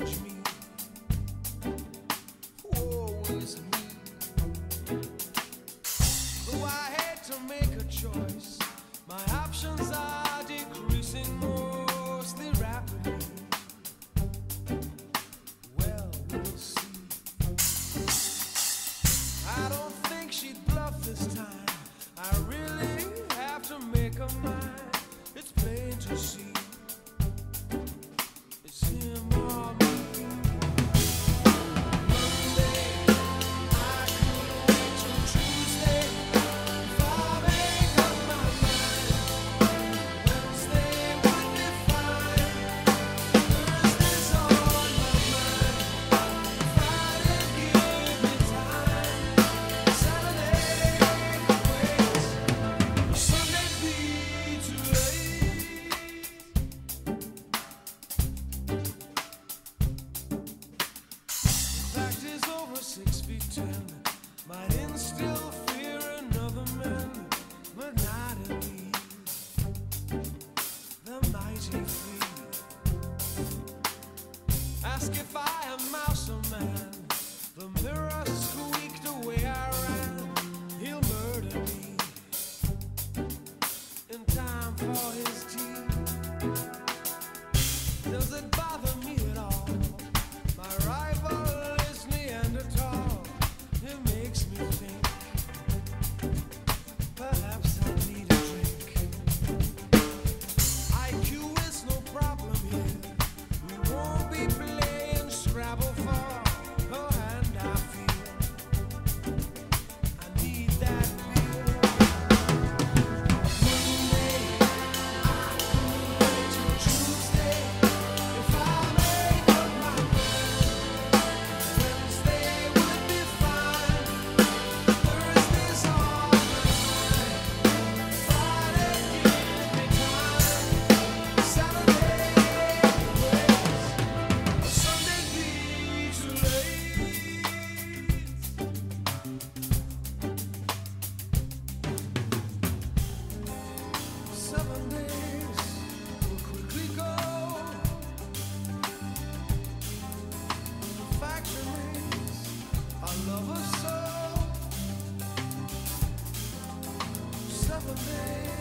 judge me. Woe is me. Though I hate to make a choice, my options are decreasing mostly rapidly. Well, we'll see. I don't think she'd bluff this time. I really have to make a mind. It's plain to see. It's him or me. Monday, I couldn't wait till Tuesday. If I make up my mind, Wednesday would be fine. Thursday's on my mind. Friday, give me time. Saturday, wait. Sunday, be too late. Fact is over 6'10". Might instill fear in other men, but not in me. The mighty flee. Ask if I am mouse or man. The mirror squeaked the way I ran. He'll murder me in time for his tea. Does it bother me at all? My rival is Neanderthal. It makes me think perhaps I need a drink. IQ is no problem here. We won't be playing Scrabble for her hand, I feel. I need that beer. Monday, I couldn't wait till Tuesday. If I make up my mind, Wednesday would be fine. Thursday's on my mind. Friday, give me time. Saturday, wait. Sunday, be too late. 7 days will quickly go. The fact remains, I love her so. 7 days.